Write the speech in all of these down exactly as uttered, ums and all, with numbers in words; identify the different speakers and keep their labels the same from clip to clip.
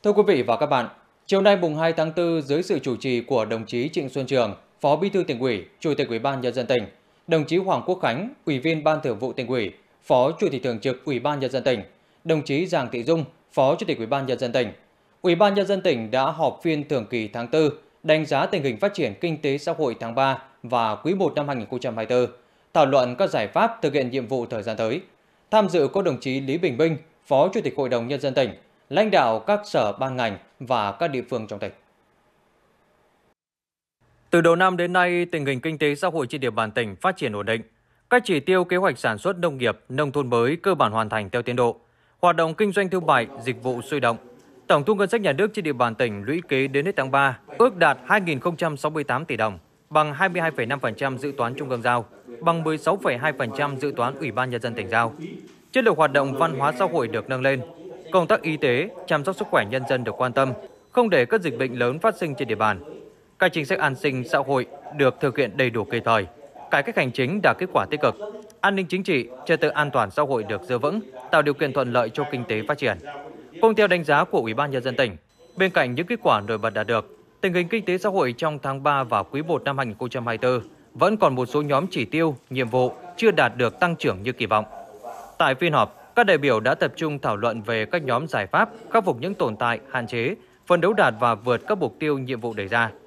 Speaker 1: Thưa quý vị và các bạn, chiều nay mùng hai tháng tư dưới sự chủ trì của đồng chí Trịnh Xuân Trường, Phó Bí thư Tỉnh ủy, Chủ tịch Ủy ban Nhân dân tỉnh, đồng chí Hoàng Quốc Khánh, Ủy viên Ban Thường vụ Tỉnh ủy, Phó Chủ tịch Thường trực Ủy ban Nhân dân tỉnh, đồng chí Giàng Thị Dung, Phó Chủ tịch Ủy ban Nhân dân tỉnh, Ủy ban Nhân dân tỉnh đã họp phiên thường kỳ tháng tư, đánh giá tình hình phát triển kinh tế xã hội tháng ba và quý một năm hai nghìn không trăm hai mươi tư, thảo luận các giải pháp thực hiện nhiệm vụ thời gian tới. Tham dự có đồng chí Lý Bình Minh, Phó Chủ tịch Hội đồng Nhân dân tỉnh, lãnh đạo các sở ban ngành và các địa phương trong tỉnh. Từ đầu năm đến nay, tình hình kinh tế xã hội trên địa bàn tỉnh phát triển ổn định. Các chỉ tiêu kế hoạch sản xuất nông nghiệp, nông thôn mới cơ bản hoàn thành theo tiến độ. Hoạt động kinh doanh thương mại, dịch vụ sôi động. Tổng thu ngân sách nhà nước trên địa bàn tỉnh lũy kế đến hết tháng ba ước đạt hai nghìn không trăm sáu mươi tám tỷ đồng, bằng hai mươi hai phẩy năm phần trăm dự toán trung ương giao, bằng mười sáu phẩy hai phần trăm dự toán Ủy ban Nhân dân tỉnh giao. Chất lượng hoạt động văn hóa xã hội được nâng lên. Công tác y tế, chăm sóc sức khỏe nhân dân được quan tâm, không để các dịch bệnh lớn phát sinh trên địa bàn. Các chính sách an sinh xã hội được thực hiện đầy đủ kịp thời. Cải cách hành chính đạt kết quả tích cực. An ninh chính trị, trật tự an toàn xã hội được giữ vững, tạo điều kiện thuận lợi cho kinh tế phát triển. Cùng theo đánh giá của Ủy ban Nhân dân tỉnh, bên cạnh những kết quả nổi bật đạt được, tình hình kinh tế xã hội trong tháng ba và quý một năm hai nghìn không trăm hai mươi tư vẫn còn một số nhóm chỉ tiêu, nhiệm vụ chưa đạt được tăng trưởng như kỳ vọng. Tại phiên họp, các đại biểu đã tập trung thảo luận về các nhóm giải pháp khắc phục những tồn tại, hạn chế, phấn đấu đạt và vượt các mục tiêu nhiệm vụ đề ra.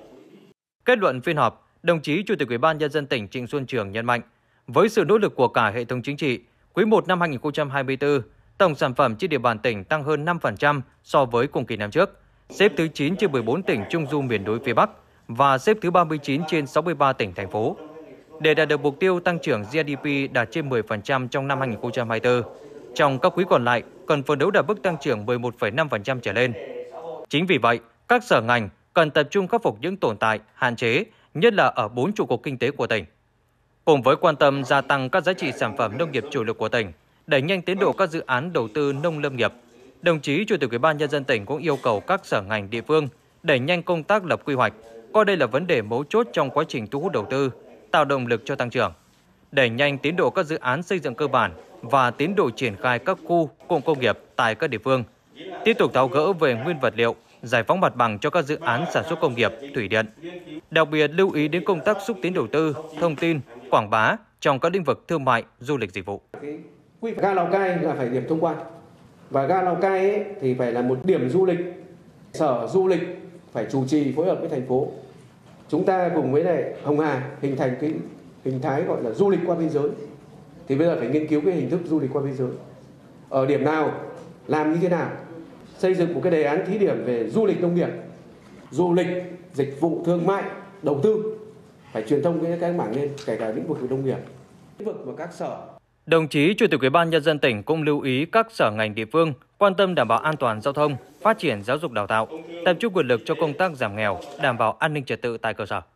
Speaker 1: Kết luận phiên họp, đồng chí Chủ tịch Ủy ban Nhân dân tỉnh Trịnh Xuân Trường nhấn mạnh, với sự nỗ lực của cả hệ thống chính trị, quý một năm hai nghìn không trăm hai mươi tư, tổng sản phẩm trên địa bàn tỉnh tăng hơn năm phần trăm so với cùng kỳ năm trước, xếp thứ chín trên mười bốn tỉnh Trung du miền núi phía Bắc và xếp thứ ba mươi chín trên sáu mươi ba tỉnh, thành phố. Để đạt được mục tiêu tăng trưởng giê đê pê đạt trên mười phần trăm trong năm hai nghìn không trăm hai mươi tư, trong các quý còn lại cần phấn đấu đạt mức tăng trưởng mười một phẩy năm phần trăm trở lên. Chính vì vậy, các sở ngành cần tập trung khắc phục những tồn tại, hạn chế, nhất là ở bốn trụ cột kinh tế của tỉnh. Cùng với quan tâm gia tăng các giá trị sản phẩm nông nghiệp chủ lực của tỉnh, đẩy nhanh tiến độ các dự án đầu tư nông lâm nghiệp, đồng chí Chủ tịch Ủy ban Nhân dân tỉnh cũng yêu cầu các sở ngành địa phương đẩy nhanh công tác lập quy hoạch, coi đây là vấn đề mấu chốt trong quá trình thu hút đầu tư, tạo động lực cho tăng trưởng, đẩy nhanh tiến độ các dự án xây dựng cơ bản và tiến độ triển khai các khu cụm công nghiệp tại các địa phương, tiếp tục tháo gỡ về nguyên vật liệu, giải phóng mặt bằng cho các dự án sản xuất công nghiệp, thủy điện. Đặc biệt lưu ý đến công tác xúc tiến đầu tư, thông tin, quảng bá trong các lĩnh vực thương mại, du lịch, dịch vụ.
Speaker 2: Ga Lào Cai là phải điểm thông quan, và ga Lào Cai ấy thì phải là một điểm du lịch. Sở Du lịch phải chủ trì phối hợp với thành phố. Chúng ta cùng với lại Hồng Hà hình thành cái hình thái gọi là du lịch qua biên giới. Thì bây giờ phải nghiên cứu cái hình thức du lịch qua biên giới. Ở điểm nào, làm như thế nào, xây dựng một cái đề án thí điểm về du lịch nông nghiệp, du lịch, dịch vụ thương mại, đầu tư, phải truyền thông với các mảng lên, kể cả lĩnh vực của nông nghiệp, lĩnh vực và các sở.
Speaker 1: Đồng chí Chủ tịch Ủy ban Nhân dân tỉnh cũng lưu ý các sở ngành địa phương quan tâm đảm bảo an toàn giao thông, phát triển giáo dục đào tạo, tập trung nguồn lực cho công tác giảm nghèo, đảm bảo an ninh trật tự tại cơ sở.